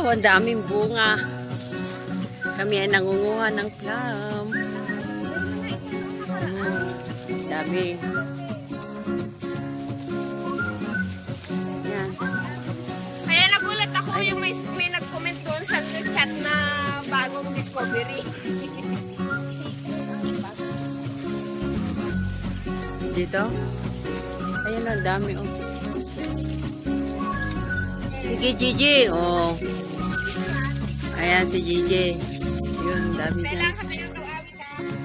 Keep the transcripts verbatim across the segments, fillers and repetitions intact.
Wow, ang daming bunga. Kami ay nangunguha ng plum. Hmm, dami. Yan. Kaya nagulat ako ay, yung may, may nag-comment doon sa chat na bagong discovery. Dito? Ayan, ang dami. Oh. Sige, Gigi. Oh. Ayan si Gigi. Yun, dami dyan. Kailangan kami yung awit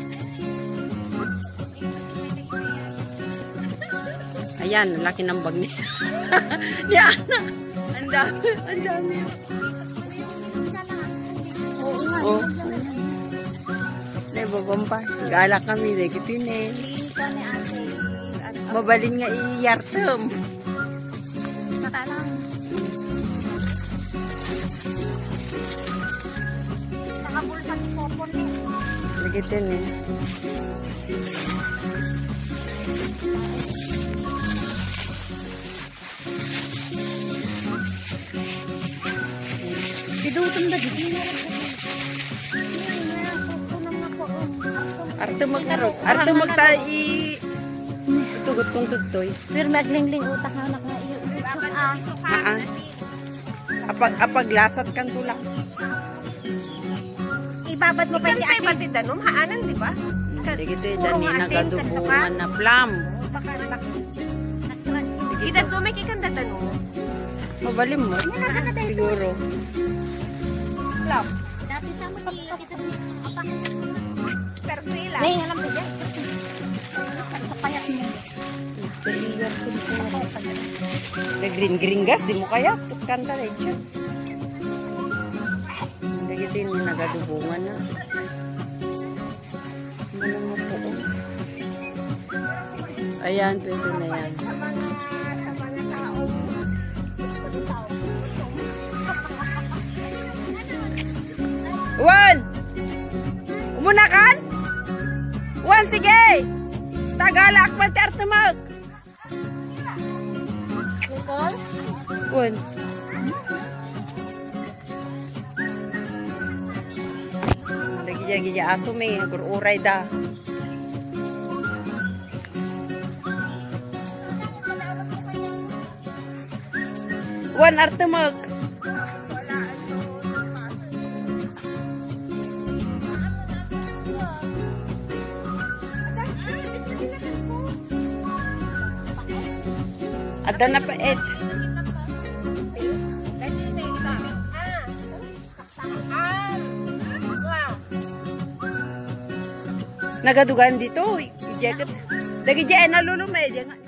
ha. Ayan, laki ng bag niya. Yan. Ang dami. Ang dami. Oh. Lebo, bomba. Galak kami. Legitin eh. Mabalin nga i-yartum. Nakalang. Nakabulsa ni Popon eh. Legitin eh. Pidutom na dito. Arte magtarot. Arte magtayo i... Tugot kong tutoy. Pero naglingling utak na anak na iyo. Haan. Apag, apag lasat kan tulang. Ibabad mo pa si Ate. Ibabad danom, haanan, di ba? Hindi gitu eh, dani nagadubungan na plum. Baka, baka. Idat mo, may kikanda danom. Mabalim mo. Siguro. Plum. Dati sa mo, kita mo. Pero pila. Nay, alam ko dyan. Sa payat mo. Green-green gas, di mo kaya. Kanta na ito. Hindi gitu yung nagadubungan na. Ano mo po? Ayan, pwede na yan. Sa mga, sa mga tao. Juan! Umunakan? Juan, sige! Tagalak man tertumag! Nicole? Juan. Lagi-lagi aso may gururay da. Juan, artumag. Ada na pa et. Nagadugan dito. I-jacket. Dagi dyan, nalulumay.